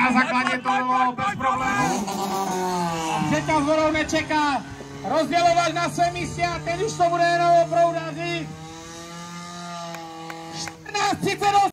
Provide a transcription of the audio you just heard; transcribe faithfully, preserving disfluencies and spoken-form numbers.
na základě to bylo bez problémů. Přeťaz vodou nečeká. Rozdělovat na svém místě a teď už to bude jenom o proudaři. čtrnáct třicet osm.